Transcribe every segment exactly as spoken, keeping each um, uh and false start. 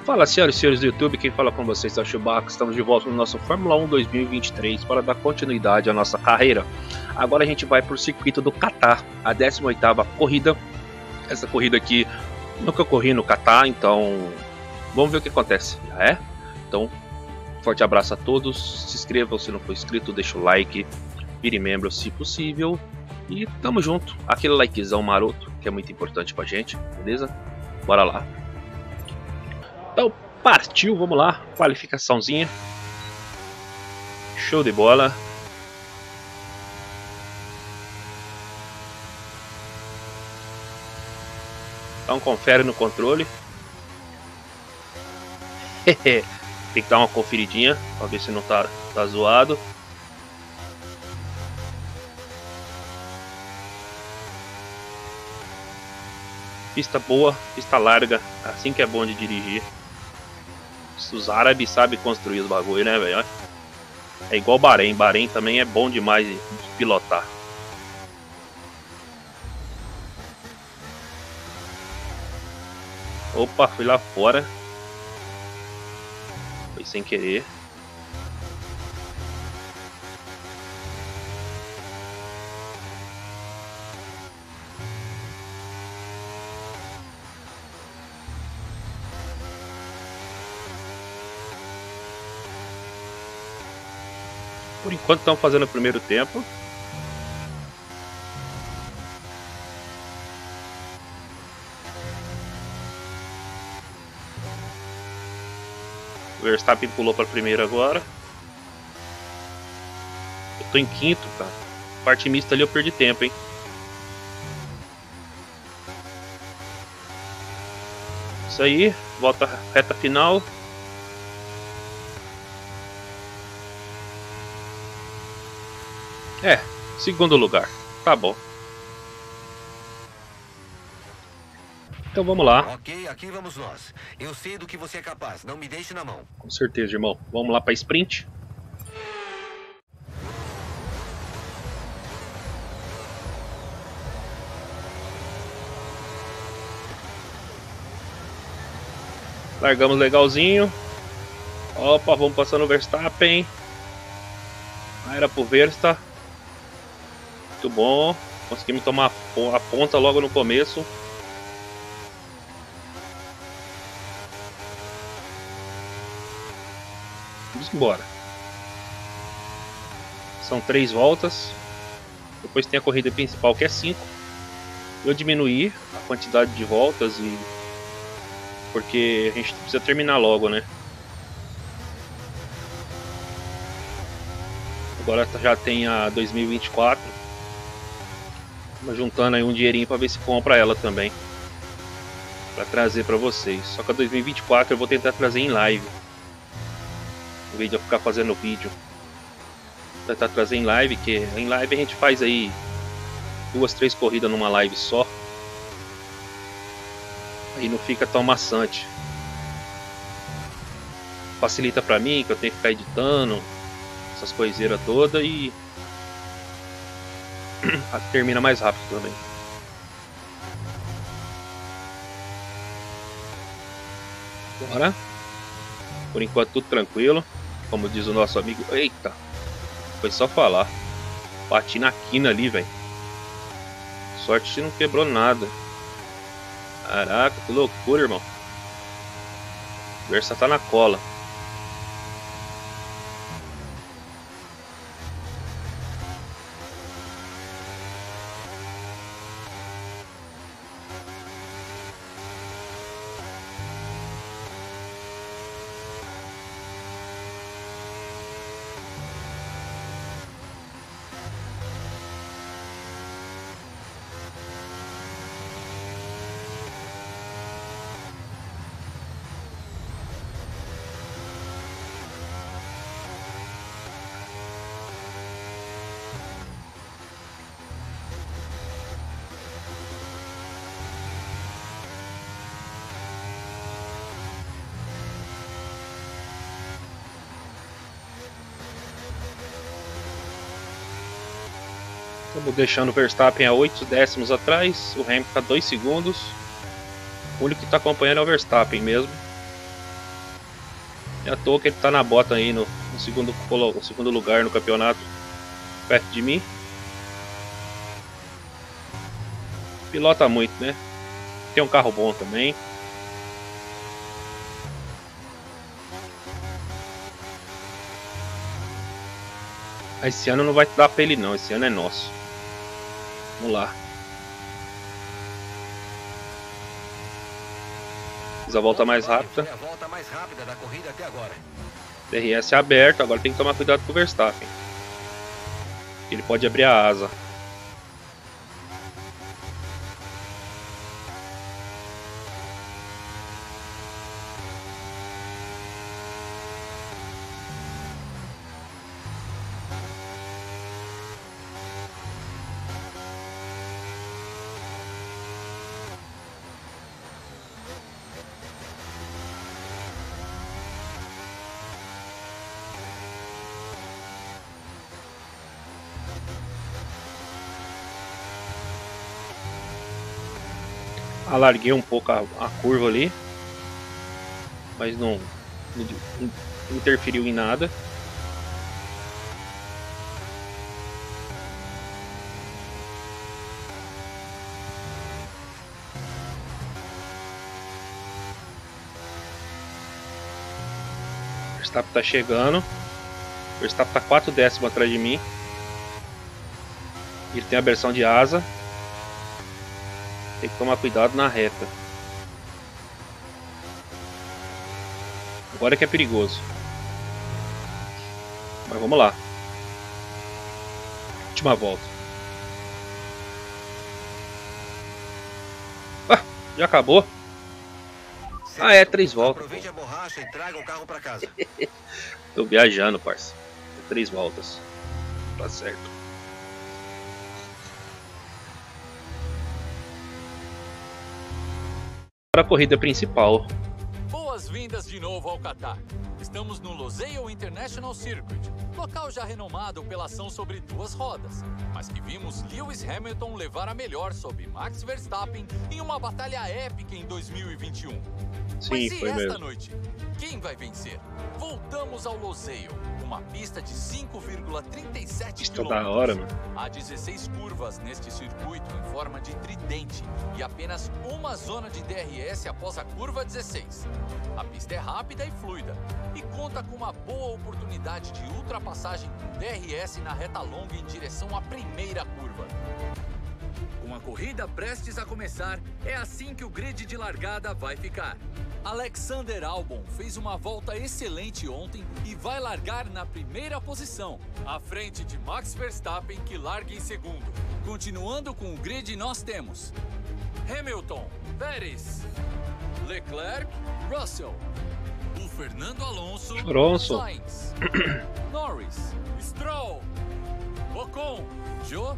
Fala, senhoras e senhores do YouTube, quem fala com vocês é o Chewbacca. Estamos de volta no nosso Fórmula um dois mil e vinte e três para dar continuidade à nossa carreira. Agora a gente vai para o circuito do Qatar, a décima oitava corrida. Essa corrida aqui nunca corri no Qatar, então vamos ver o que acontece, já é? Então, forte abraço a todos, se inscrevam se não for inscrito, deixa o like, vire membro se possível e tamo junto. Aquele likezão maroto que é muito importante pra gente, beleza? Bora lá. Então partiu, vamos lá, qualificaçãozinha. Show de bola. Então confere no controle. Tem que dar uma conferidinha para ver se não tá, tá zoado. Pista boa, pista larga, assim que é bom de dirigir. Os árabes sabem construir os bagulho, né, velho? É igual Bahrein, Bahrein também é bom demais de pilotar. Opa, fui lá fora. Foi sem querer. Por enquanto estão fazendo o primeiro tempo. O Verstappen pulou para primeiro agora. Eu tô em quinto, cara. Parte mista ali eu perdi tempo, hein. Isso aí, volta reta final. É, segundo lugar, tá bom. Então vamos lá. Ok, aqui vamos nós. Eu sei do que você é capaz, não me deixe na mão. Com certeza, irmão. Vamos lá para sprint. Largamos legalzinho. Opa, vamos passando o Verstappen. Ah, era pro Versta. Muito bom. Conseguimos tomar a ponta logo no começo. Vamos embora. São três voltas. Depois tem a corrida principal que é cinco. Eu diminuí a quantidade de voltas e porque a gente precisa terminar logo, né? Agora já tem a dois mil e vinte e quatro. Estamos juntando aí um dinheirinho para ver se compra ela também, para trazer para vocês. Só que a dois mil e vinte e quatro eu vou tentar trazer em live, em vez de eu ficar fazendo vídeo. Vou tentar trazer em live, que em live a gente faz aí duas, três corridas numa live só. Aí não fica tão maçante. Facilita para mim, que eu tenho que ficar editando essas coiseiras todas e termina mais rápido também. Bora. Por enquanto tudo tranquilo. Como diz o nosso amigo. Eita! Foi só falar. Bati na quina ali, velho. Sorte que não quebrou nada. Caraca, que loucura, irmão. O Versa tá na cola. Estamos deixando o Verstappen a oito décimos atrás, o Hamilton a dois segundos. O único que está acompanhando é o Verstappen mesmo. É à toa que ele tá na bota aí no, no, segundo, no segundo lugar no campeonato, perto de mim. Pilota muito, né? Tem um carro bom também. Esse ano não vai dar pra ele não, esse ano é nosso. Vamos lá. Fiz a volta mais rápida. A volta mais rápida da corrida até agora. D R S aberto, agora tem que tomar cuidado com o Verstappen. Ele pode abrir a asa. Alarguei um pouco a, a curva ali, mas não, não interferiu em nada. O Verstappen tá chegando. O Verstappen tá quatro décimos atrás de mim. Ele tem a versão de asa. Tem que tomar cuidado na reta. Agora que é perigoso. Mas vamos lá. Última volta. Ah, já acabou. Ah, é, três voltas. Aproveite a borracha e traga o carro para casa. Tô viajando, parça. Três voltas. Tá certo. Para a corrida principal. Boas-vindas de novo ao Qatar. Estamos no Losail International Circuit, local já renomado pela ação sobre duas rodas, mas que vimos Lewis Hamilton levar a melhor sobre Max Verstappen em uma batalha épica em dois mil e vinte e um. Sim, mas e foi esta mesmo. noite? Quem vai vencer? Voltamos ao Losail, uma pista de cinco vírgula trinta e sete Pista quilômetros. da hora, mano. Há dezesseis curvas neste circuito em forma de tridente e apenas uma zona de D R S após a curva dezesseis. A pista é rápida e fluida e conta com uma boa oportunidade de ultrapassagem com D R S na reta longa em direção à primeira curva. Com a corrida prestes a começar, é assim que o grid de largada vai ficar. Alexander Albon fez uma volta excelente ontem e vai largar na primeira posição, à frente de Max Verstappen, que larga em segundo. Continuando com o grid, nós temos Hamilton, Pérez, Leclerc, Russell, o Fernando Alonso, Alonso. Sainz, Norris, Stroll, Ocon, Zhou,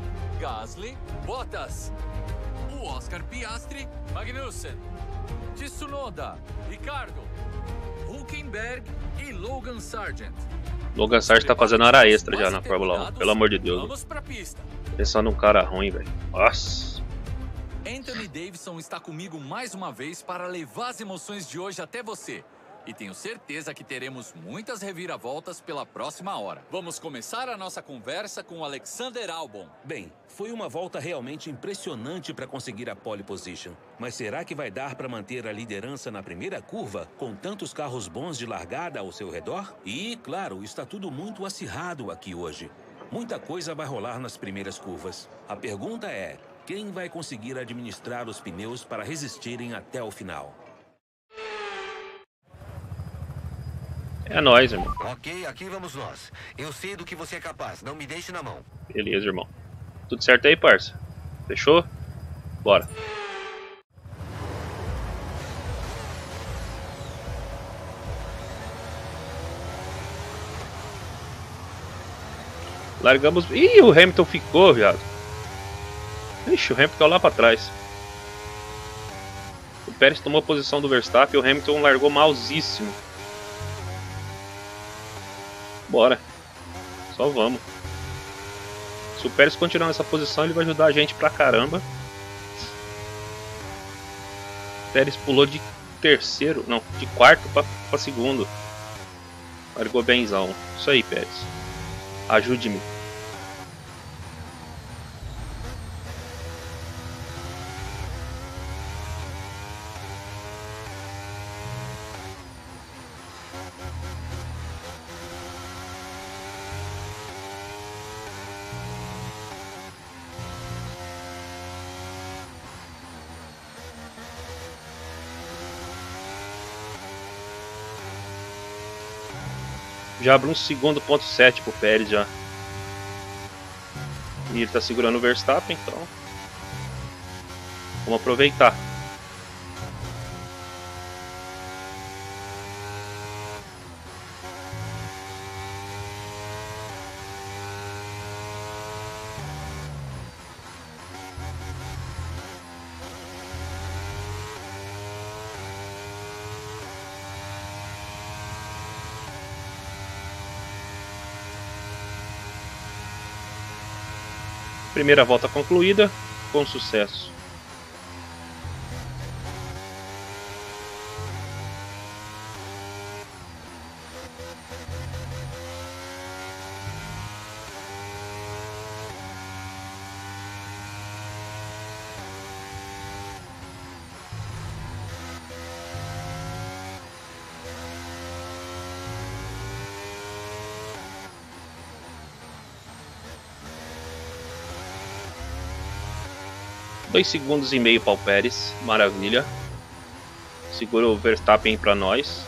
Gasly, Bottas, o Oscar Piastri, Magnussen, Tsunoda, Ricardo, Hülkenberg e Logan Sargent. Logan Sargent tá fazendo hora extra já na Fórmula um, pelo amor de Deus. Vamos pra pista. Pensando num cara ruim, velho. Nossa. Anthony Davidson está comigo mais uma vez para levar as emoções de hoje até você. E tenho certeza que teremos muitas reviravoltas pela próxima hora. Vamos começar a nossa conversa com Alexander Albon. Bem, foi uma volta realmente impressionante para conseguir a pole position. Mas será que vai dar para manter a liderança na primeira curva, com tantos carros bons de largada ao seu redor? E, claro, está tudo muito acirrado aqui hoje. Muita coisa vai rolar nas primeiras curvas. A pergunta é, quem vai conseguir administrar os pneus para resistirem até o final? É nóis, irmão. Ok, aqui vamos nós. Eu sei do que você é capaz, não me deixe na mão. Beleza, irmão. Tudo certo aí, parça? Fechou? Bora. Largamos... Ih, o Hamilton ficou, viado. Ixi, o Hamilton lá pra trás. O Pérez tomou a posição do Verstappen e o Hamilton largou malzíssimo. Bora. Só vamos. Se o Pérez continuar nessa posição, ele vai ajudar a gente pra caramba. O Pérez pulou de terceiro, não, de quarto pra, pra segundo. Largou benzão. Isso aí, Pérez. Ajude-me. Já abre um segundo ponto sete pro Pérez já. E ele tá segurando o Verstappen, então vamos aproveitar. Primeira volta concluída com sucesso. Dois segundos e meio para o Pérez, maravilha. Segura o Verstappen para nós.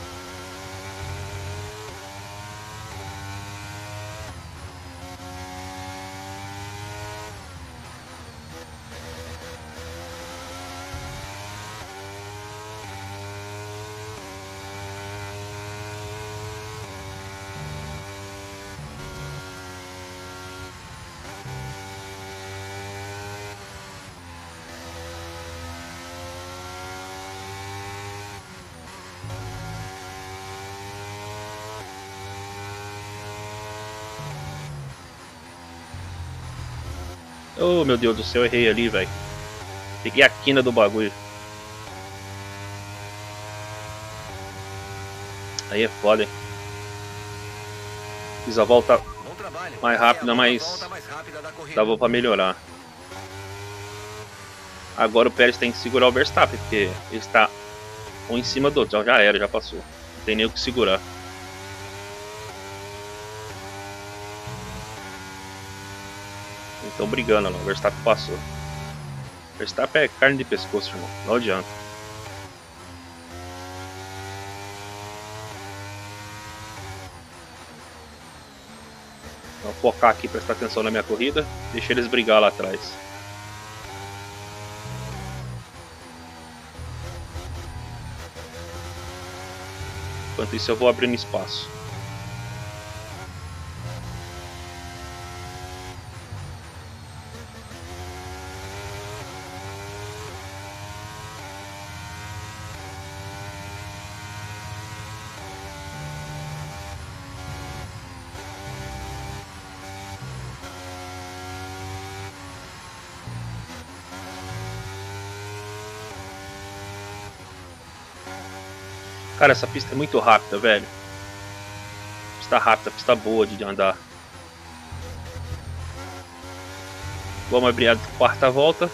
Oh, meu Deus do céu, errei ali, velho. Peguei a quina do bagulho. Aí é foda, hein? Fiz a volta mais rápida, mas dava pra melhorar. Agora o Pérez tem que segurar o Verstappen, porque ele está um em cima do outro. Já, já era, já passou. Não tem nem o que segurar. Estão brigando lá, o Verstappen passou. O Verstappen é carne de pescoço, irmão. Não adianta. Vou focar aqui, prestar atenção na minha corrida. Deixa eles brigar lá atrás. Enquanto isso eu vou abrindo espaço. Cara, essa pista é muito rápida, velho. Pista rápida, pista boa de andar. Vamos abrir a quarta volta.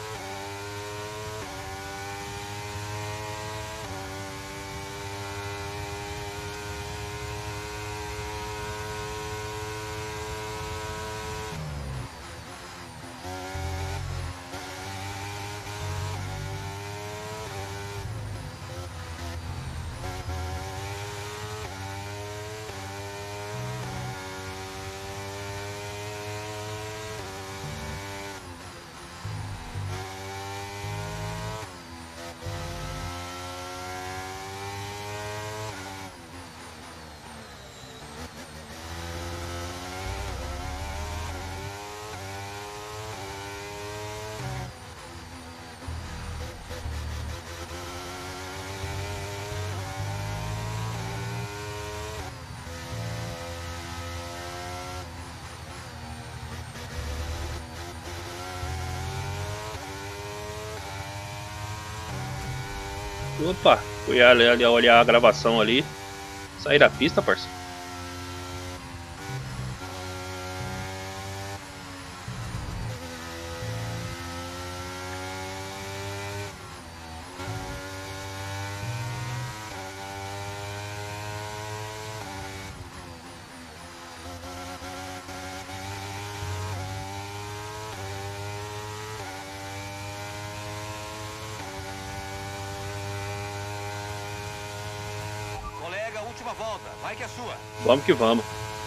Opa, fui ali, ali olhar a gravação ali. Saí da pista, parceiro. última volta. Vai que é sua. Vamos que vamos.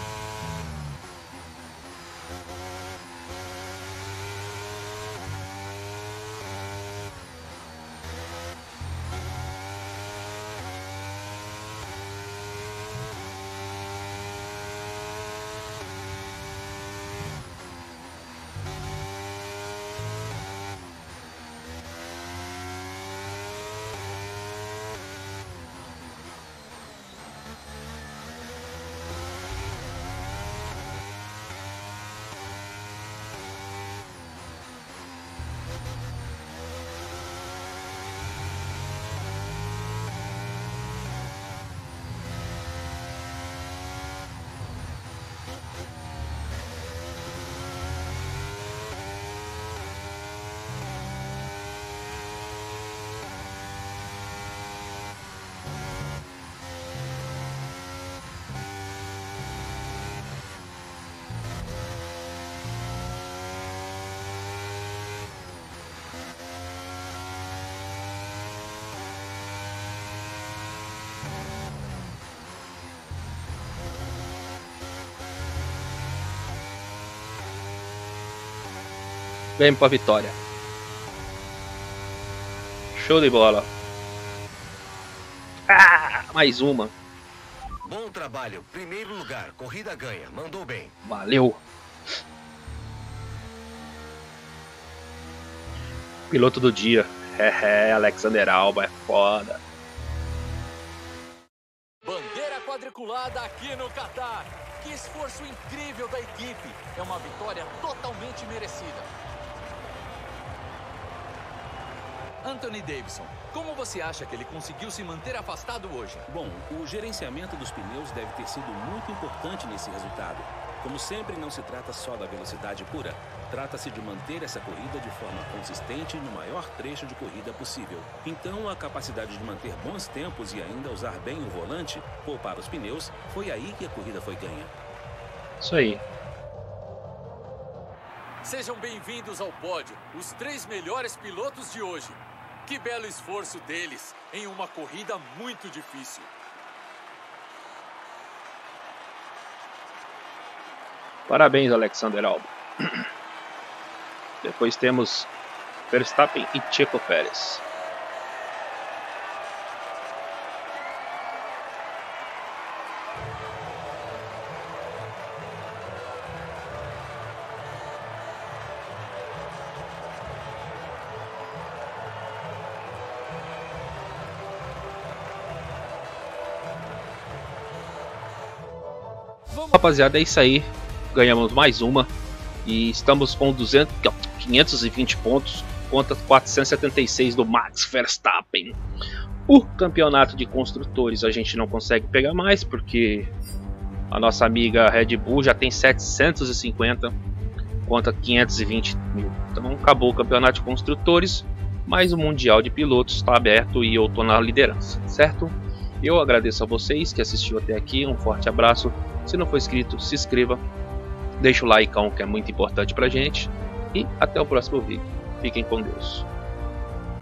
Vem pra vitória. Show de bola. Ah, mais uma. Bom trabalho. Primeiro lugar. Corrida ganha. Mandou bem. Valeu. Piloto do dia. É, é, Alexander Albon é foda. Bandeira quadriculada aqui no Catar. Que esforço incrível da equipe. É uma vitória totalmente merecida. Anthony Davidson, como você acha que ele conseguiu se manter afastado hoje? Bom, o gerenciamento dos pneus deve ter sido muito importante nesse resultado. Como sempre, não se trata só da velocidade pura. Trata-se de manter essa corrida de forma consistente no maior trecho de corrida possível. Então, a capacidade de manter bons tempos e ainda usar bem o volante, poupar os pneus, foi aí que a corrida foi ganha. Isso aí. Sejam bem-vindos ao pódio, os três melhores pilotos de hoje. Que belo esforço deles em uma corrida muito difícil. Parabéns, Alexander Albon. Depois temos Verstappen e Checo Pérez. Rapaziada, é isso aí. Ganhamos mais uma. E estamos com duzentos, quinhentos e vinte pontos contra quatrocentos e setenta e seis do Max Verstappen. O campeonato de construtores a gente não consegue pegar mais, porque a nossa amiga Red Bull já tem setecentos e cinquenta contra quinhentos e vinte mil. Então acabou o campeonato de construtores, mas o Mundial de Pilotos está aberto e eu estou na liderança, certo? Eu agradeço a vocês que assistiu até aqui, um forte abraço. Se não for inscrito, se inscreva, deixa o like, que é muito importante pra gente. E até o próximo vídeo. Fiquem com Deus.